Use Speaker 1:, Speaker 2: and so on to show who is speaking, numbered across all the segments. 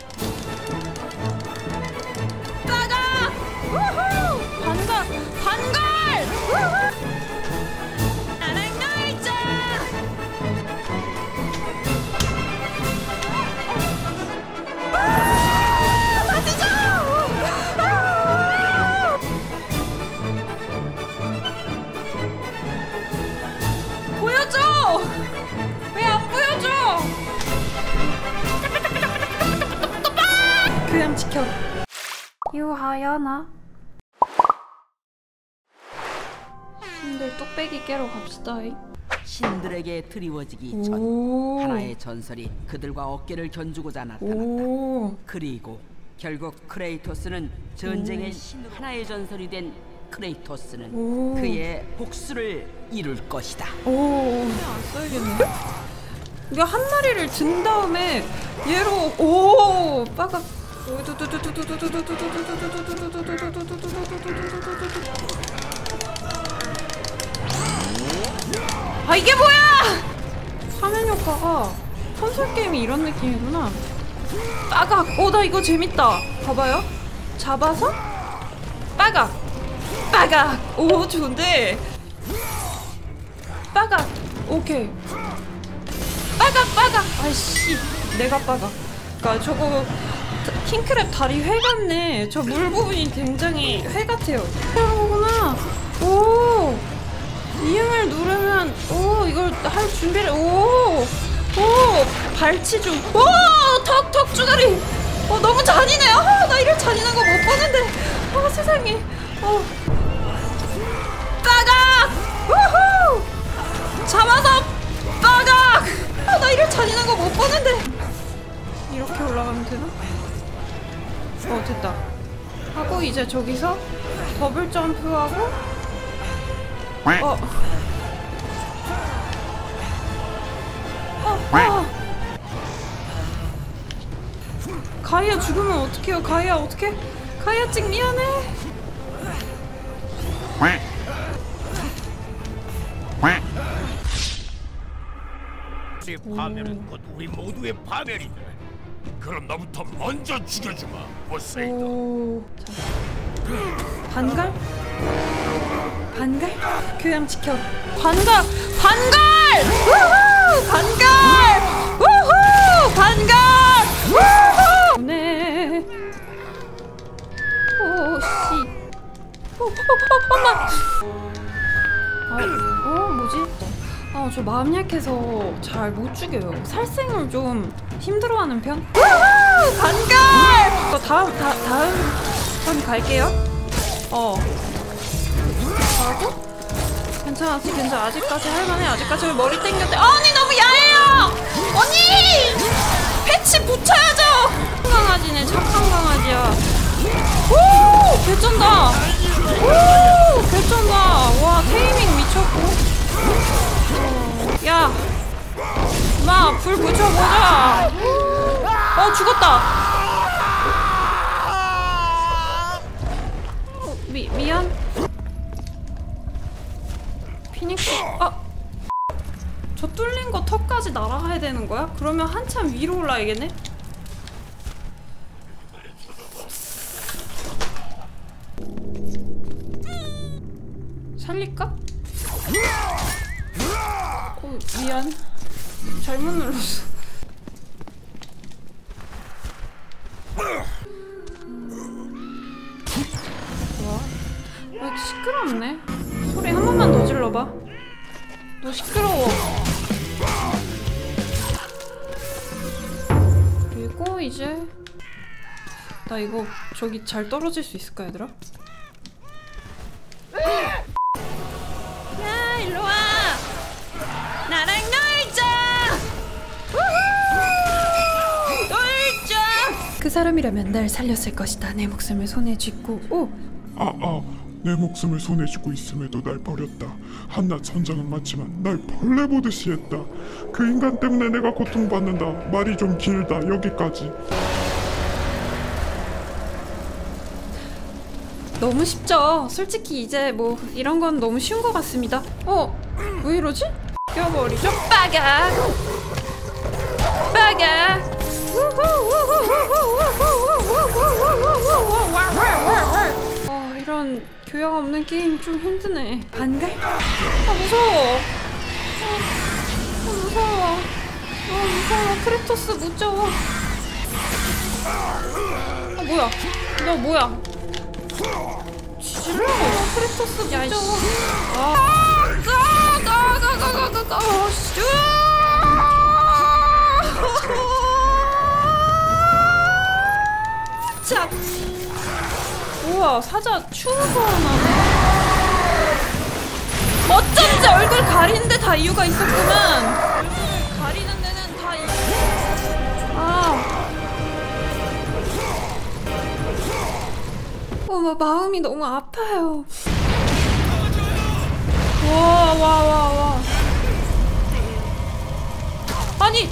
Speaker 1: 빠가! 우후! 반갈! 반갈! 우후! 나랑 놀자! 보여줘! 왜 안 보여줘? 교양 지켜. 유하연아. 신들 뚝배기 깨러 갑시다.
Speaker 2: 신들에게 드리워지기 전 하나의 전설이 그들과 어깨를 견주고자 나타났다. 그리고 결국 크레이토스는 전쟁의 신으로 하나의 전설이 된 크레이토스는 그의 복수를 이룰 것이다.
Speaker 1: 안 써야겠네. 이거 한 마리를 든 다음에 얘로 빠가. 아 이게 뭐야! 화면 효과가 콘솔 게임이 이런 느낌이구나. 빠각! 나 이거 재밌다. 봐봐요. 잡아서 빠각! 빠각! 오 좋은데. 빠각! 오케이. 빠각! 빠각! 아이씨 내가 빠각. 그니까 저거 킹크랩 다리 회 같네. 저 물 부분이 굉장히 회 같아요. 그런 거구나. 오! 이응을 누르면 이걸 할 준비를 발치 중. 턱 주다리. 너무 잔인해. 나 이런 잔인한 거 못 보는데. 세상에. 빠각! 우후! 잡아서 빠각! 나 이런 잔인한 거 못 보는데. 이렇게 올라가면 되나? 됐다. 하고 이제 저기서 더블 점프하고 가이아 죽으면 어떡해요? 가이아 어떡해? 가이아 찍 미안해.
Speaker 3: 우리 파멸은 곧 우리 모두의 파멸이다. 그럼 너부터 먼저 죽여주마, 포세이돈.
Speaker 1: 반갈? 반갈? 교양 지켜. 반갈! 반갈! 우후! 반갈! 우후! 반갈! 우후! 네. 씨. 엄마. 뭐지? 저 마음 약해서 잘 못 죽여요. 살생을 좀 힘들어하는 편? 우후! 반갈! 다음 편 갈게요. 하고? 괜찮아. 아직까지 할만해. 아직까지 머리 땡겼대. 언니 너무 야해요! 언니! 패치 붙여야죠! 강아지네. 착한 강아지야. 오! 개쩐다! 오! 개쩐다! 와, 테이밍 미쳤고. 야! 불 붙여보자! 죽었다! 미안. 피닉스. 저 뚫린 거 턱까지 날아가야 되는 거야? 그러면 한참 위로 올라야겠네? 살릴까? 미안. 잘못 눌렀어. 왜 이렇게 시끄럽네? 소리 한 번만 더 질러봐. 너 시끄러워. 그리고 이제 나 이거 저기 잘 떨어질 수 있을까 얘들아? 야 일로와. 나랑 놀자. 놀자. 그 사람이라면 날 살렸을 것이다. 내 목숨을 손에 쥐고.
Speaker 4: 내 목숨을 손에 쥐고 있음에도 날 버렸다. 한낱 선장은 맞지만 날 벌레 보듯이 했다. 그 인간 때문에 내가 고통받는다. 말이 좀 길다. 여기까지.
Speaker 1: 너무 쉽죠? 솔직히 이제 뭐 이런 건 너무 쉬운 것 같습니다. 왜 이러지? 껴버리죠? 빠가! 빠가! 우후우후우후! 교양 없는 게임 좀 힘드네. 반갈? 아 무서워. 무서워. 무서워. 크레토스 무서워. 뭐야? 너 뭐야? 지질러. 크레토스 무서워. 자. 우와, 사자 추워서 나네. 어쩐지 얼굴 가리는데 다 이유가 있었구만. 얼굴 가리는 데는 다 이유가 있었어. 마음이 너무 아파요. 와. 아니.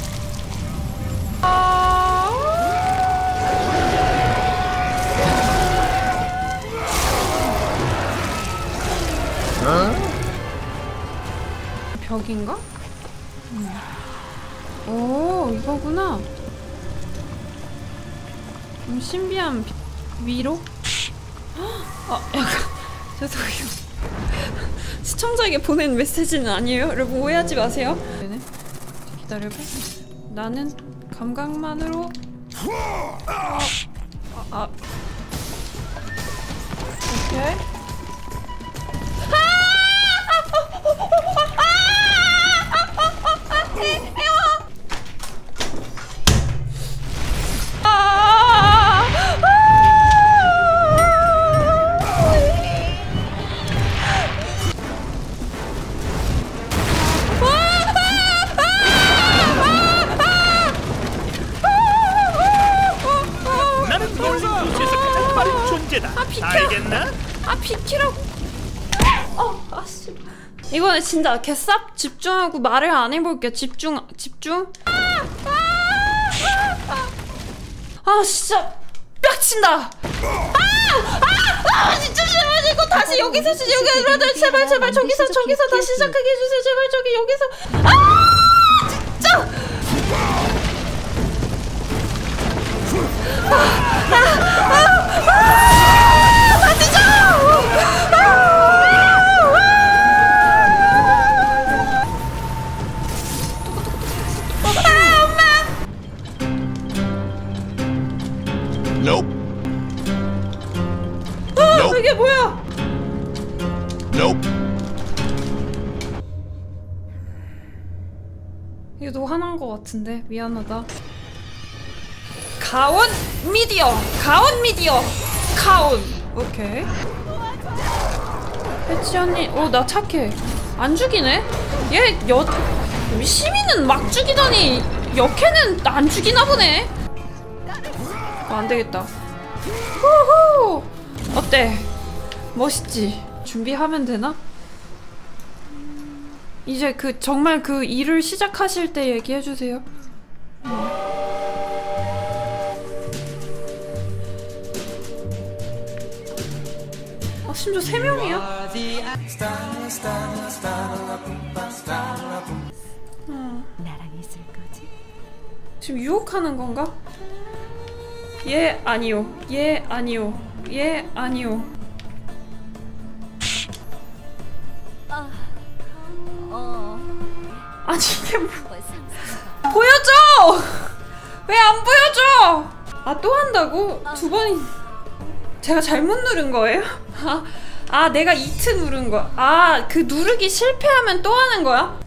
Speaker 1: 벽인가? 오, 이거구나. 신비한 위로? 약간 죄송해요. 시청자에게 보낸 메시지는 아니에요? 여러분 오해하지 마세요. 네네. 기다려봐. 나는 감각만으로. 오케이.
Speaker 3: 나는 놀린 도시에서 가장 빠른 존재다.
Speaker 1: 비켜.
Speaker 3: 알겠나?
Speaker 1: 비키라고. 씨. 이번에 진짜 개쌉 집중하고 말을 안 해볼게. 집중. 진짜 빡친다. 진짜 제발 이거 다시 여기서 제발 저기서 다시 시작하게 해주세요. 제발 저기 여기서. 진짜.
Speaker 3: Nope.
Speaker 1: 이게 뭐야?
Speaker 3: Nope.
Speaker 1: 이거 너 화난 거 같은데 미안하다. 가온 미디어. 오케이. 배치 언니, 나 착해. 안 죽이네? 얘 시민은 막 죽이더니 역해는 안 죽이나 보네. 안 되겠다. 후후. 어때? 멋있지? 준비하면 되나? 이제 정말 그 일을 시작하실 때 얘기해 주세요. 심지어 3명이야?
Speaker 5: 나랑 있을 거지?
Speaker 1: 지금 유혹하는 건가? 예, 아니요. 아니 이게 보여줘! 왜 안 보여줘? 또 한다고? 2번이 제가 잘못 누른 거예요? 내가 2트 누른 거야. 그 누르기 실패하면 또 하는 거야?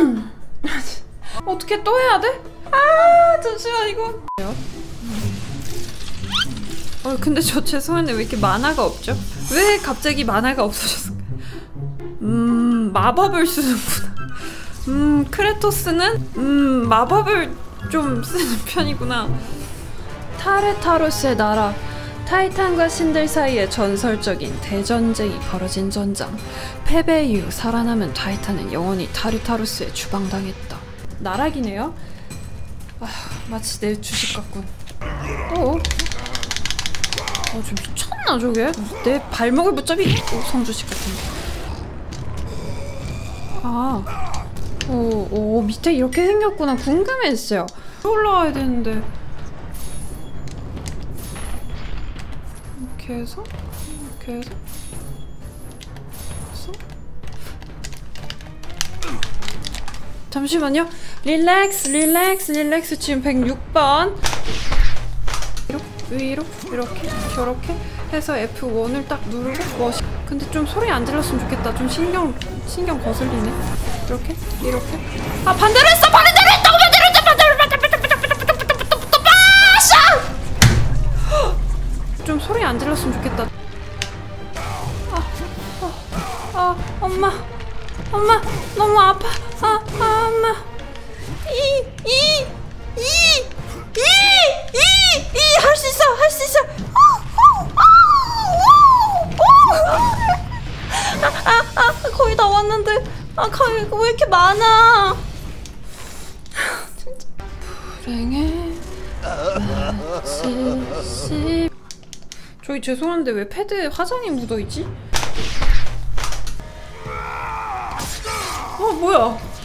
Speaker 1: 어떻게 또 해야 돼? 잠시만 이거. 근데 저 죄송한데 왜 이렇게 만화가 없죠? 왜 갑자기 만화가 없어졌을까? 마법을 쓰는구나. 크레토스는 마법을 좀 쓰는 편이구나. 타르타로스의 나라. 타이탄과 신들 사이에 전설적인 대전쟁이 벌어진 전장. 패배 이후 살아남은 타이탄은 영원히 타르타로스에 추방당했다. 나락이네요? 마치 내 주식 같군. 좀 미쳤나 저게? 내 발목을 붙잡이. 성주식 같은데. 밑에 이렇게 생겼구나. 궁금했어요. 올라와야 되는데. 이렇게 해서 잠시만요. 릴렉스. 지금 106번. 위로 이렇게 저렇게 해서 F1을 딱 누르고 근데 좀 소리 안 질렀으면 좋겠다. 좀 신경 거슬리네. 이렇게 아 반대로 했어. 좀 소리 안 질렀으면 좋겠다. 엄마 너무 아파. 엄마 할 수 있어. 거의 다 왔는데 왜 이렇게 많아. 진짜 불행해. 저희 죄송한데 왜 패드에 화장이 묻어있지? 뭐야